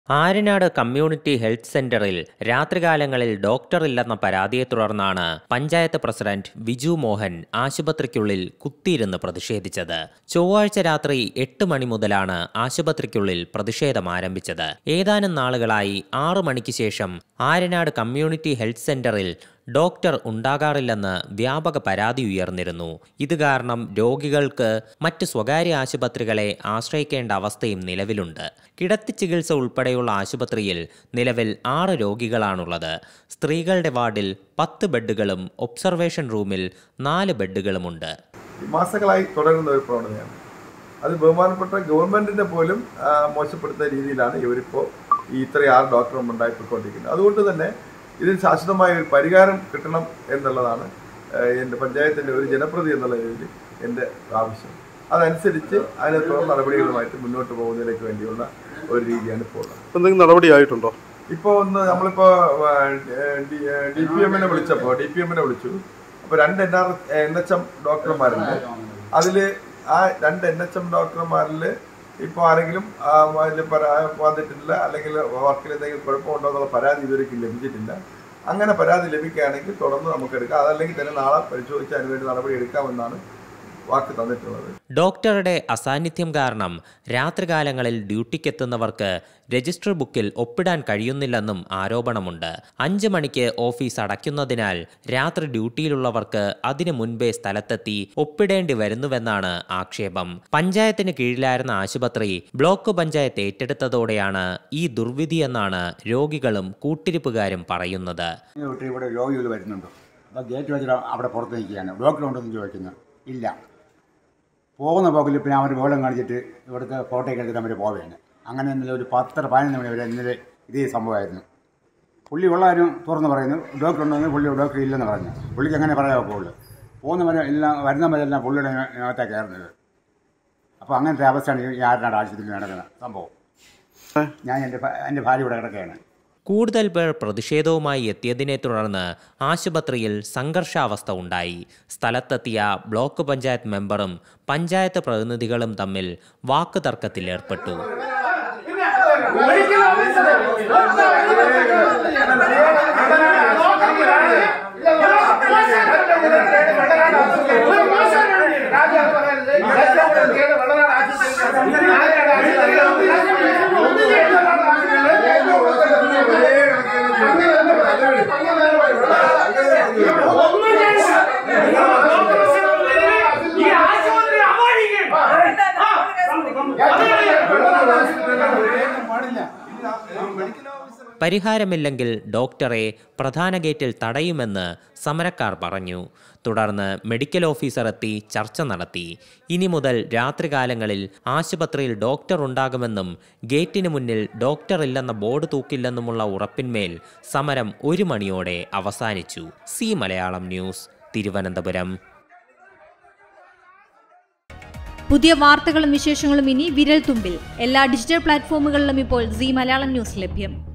Aryanad community health സെന്ററിൽ രാത്രികാലങ്ങളിൽ ഡോക്ടറില്ലെന്ന പരാതിയെ തുടർന്നാണ് പഞ്ചായത്ത് പ്രസിഡന്റ് വിജു മോഹൻ ആശുപത്രിക്കുള്ളിൽ കുത്തിയിരുന്ന് പ്രതിഷേധിച്ചത്. ചൊവ്വാഴ്ച രാത്രി 8 മണി മുതലാണ് ആശുപത്രിക്കുള്ളിൽ പ്രതിഷേധം ആരംഭിച്ചത്. ഏതാനും നാളുകളായി 6 മണിക്ക് ശേഷം ആര്യനാട് കമ്മ്യൂണിറ്റി ഹെൽത്ത് സെന്ററിൽ ഡോക്ടർ ഉണ്ടാകാറില്ലെന്ന് വ്യാപക പരാതി ഉയർന്നിരുന്നു. ഇത് കാരണം രോഗികൾക്ക് മറ്റ് സ്വകാര്യ ആശുപത്രികളെ ആശ്രയിക്കേണ്ട അവസ്ഥയും നിലവിലുണ്ട്. കിടത്തി ചികിത്സ ഉൾപ്പെടെയുള്ള ആശുപത്രിയിൽ നിലവിൽ 6 രോഗികളാണുള്ളത്. സ്ത്രീകളുടെ വാർഡിൽ 10 ബെഡുകളും ഒബ്സർവേഷൻ റൂമിൽ 4 ബെഡുകളുമുണ്ട്. മാസങ്ങളായി തുടരുന്ന ഒരു പ്രവണതയാണ്. അത് ബഹുമാനപ്പെട്ട ഗവൺമെന്റിനെ പോലും മോശപ്പെടുത്തുന്ന രീതിയിലാണ് ഇവരിപ്പോൾ ഇത്രയും 6 ഡോക്ടറും ഉണ്ടായിക്കൊണ്ടിരിക്കുന്നത്. അതുകൊണ്ട് തന്നെ ഇതിന് ശാശ്വതമായ ഒരു പരിഹാരം കിട്ടണം എന്നുള്ളതാണ് എൻ്റെ പഞ്ചായത്തിൻ്റെ ഒരു ജനപ്രതി എന്നുള്ള രീതിയിൽ എൻ്റെ ആവശ്യം. അതനുസരിച്ച് അതിനെ തുടർ നടപടികളുമായിട്ട് മുന്നോട്ട് പോകുന്നതിലേക്ക് വേണ്ടിയുള്ള ഒരു രീതിയാണ് ഇപ്പോൾ ഉള്ളത്. എന്തെങ്കിലും നടപടിയായിട്ടുണ്ടോ? ഇപ്പോൾ നമ്മളിപ്പോൾ ഡി പി എമ്മിനെ വിളിച്ചു. അപ്പോൾ 2 NHM ഡോക്ടർമാരുണ്ട്. അതിൽ ആ 2 NHM ഡോക്ടർമാരിൽ ഇപ്പോൾ ആരെങ്കിലും വന്നിട്ടില്ല, അല്ലെങ്കിൽ വർക്കിൽ എന്തെങ്കിലും കുഴപ്പമുണ്ടോ എന്നുള്ള പരാതി ഇതുവരെയ്ക്കും ലഭിച്ചിട്ടില്ല. അങ്ങനെ പരാതി ലഭിക്കുകയാണെങ്കിൽ തുടർന്ന് നമുക്ക് എടുക്കാം. അതല്ലെങ്കിൽ തന്നെ നാളെ പരിശോധിച്ച് അതിനുവേണ്ടി നടപടി എടുക്കാമെന്നാണ് വാക്ക് തന്നിട്ടുള്ളത്. ഡോക്ടറുടെ അസാന്നിധ്യം കാരണം രാത്രികാലങ്ങളിൽ ഡ്യൂട്ടിക്കെത്തുന്നവർക്ക് രജിസ്റ്റർ ബുക്കിൽ ഒപ്പിടാൻ കഴിയുന്നില്ലെന്നും ആരോപണമുണ്ട്. 5 മണിക്ക് ഓഫീസ് അടയ്ക്കുന്നതിനാൽ രാത്രി ഡ്യൂട്ടിയിലുള്ളവർക്ക് അതിനു മുൻപേ സ്ഥലത്തെത്തി ഒപ്പിടേണ്ടി വരുന്നുവെന്നാണ് ആക്ഷേപം. പഞ്ചായത്തിന് കീഴിലായിരുന്ന ആശുപത്രി ബ്ലോക്ക് പഞ്ചായത്ത് ഏറ്റെടുത്തതോടെയാണ് ഈ ദുർവിധിയെന്നാണ് രോഗികളും കൂട്ടിരിപ്പുകാരും പറയുന്നത്. ഇവിടെ രോഗികൾ വരുന്നുണ്ട്. ഗേറ്റ് വെച്ചിട്ട് അവിടെ പുറത്ത് നിൽക്കുകയാണ്. ഡോക്ടറുണ്ടെന്ന് ചോദിക്കുന്നു. ഇല്ല. പോകുന്ന പോക്കിൽ പിന്നെ അവർ ബോലം കാണിച്ചിട്ട് ഇവിടുത്തെ ഫോട്ടോയൊക്കെ എടുക്കാൻ അവർ പോവുകയാണ്. അങ്ങനെ ഇന്നലെ ഒരു 10-15 മണി വരെ ഇന്നലെ ഇതേ സംഭവമായിരുന്നു. പുള്ളി ഉള്ളവരും തുറന്ന് പറയുന്നു ഡോക്ടർ ഉണ്ടെന്ന്. പുള്ളി ഡോക്ടർ ഇല്ലെന്ന് പറഞ്ഞു. പുള്ളിക്ക് അങ്ങനെ പറയാൻ പോകുള്ളൂ. പോകുന്നവരെ എല്ലാം വരുന്നവരെല്ലാം പുള്ളിയുടെ അകത്താണ് കയറുന്നത്. അപ്പോൾ അങ്ങനത്തെ അവസ്ഥയാണ് ഈ ആര്യനാട് ആശുപത്രിയിൽ നടക്കുന്ന സംഭവം. ഞാൻ എൻ്റെ ഭാര്യ ഇവിടെ കിടക്കുകയാണ്. കൂടുതൽ പേർ പ്രതിഷേധവുമായി എത്തിയതിനെ തുടർന്ന് ആശുപത്രിയിൽ സംഘർഷാവസ്ഥ ഉണ്ടായി. സ്ഥലത്തെത്തിയ ബ്ലോക്ക് പഞ്ചായത്ത് മെമ്പറും പഞ്ചായത്ത് പ്രതിനിധികളും തമ്മിൽ വാക്കുതർക്കത്തിലേർപ്പെട്ടു. പരിഹാരമില്ലെങ്കിൽ ഡോക്ടറെ പ്രധാന ഗേറ്റിൽ തടയുമെന്ന് സമരക്കാർ പറഞ്ഞു. തുടർന്ന് മെഡിക്കൽ ഓഫീസർ എത്തി ചർച്ച നടത്തി. ഇനി മുതൽ രാത്രികാലങ്ങളിൽ ആശുപത്രിയിൽ ഡോക്ടർ ഉണ്ടാകുമെന്നും ഗേറ്റിന് മുന്നിൽ ഡോക്ടർ ഇല്ലെന്ന ബോർഡ് തൂക്കില്ലെന്നുമുള്ള ഉറപ്പിന്മേൽ സമരം 1 മണിയോടെ അവസാനിച്ചു. C Malayalam news, Thiruvananthapuram. പുതിയ വാർത്തകളും വിശേഷങ്ങളും ഇനി വിരൽ തുമ്പിൽ. എല്ലാ ഡിജിറ്റൽ പ്ലാറ്റ്ഫോമുകളിലും ഇപ്പോൾ സി മലയാളം ന്യൂസ് ലഭ്യം.